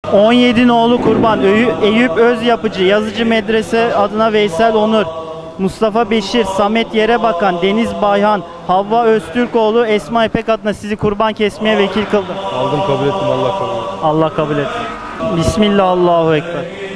17 nolu kurban Eyüp Özyapıcı, Yazıcı Medrese adına Veysel Onur, Mustafa Beşir, Samet Yerebakan, Deniz Bayhan, Havva Öztürkoğlu, Esma İpek adına sizi kurban kesmeye vekil kıldım. Aldım, kabul ettim, Allah kabul etsin. Allah kabul etsin. Bismillah, Allahu Ekber.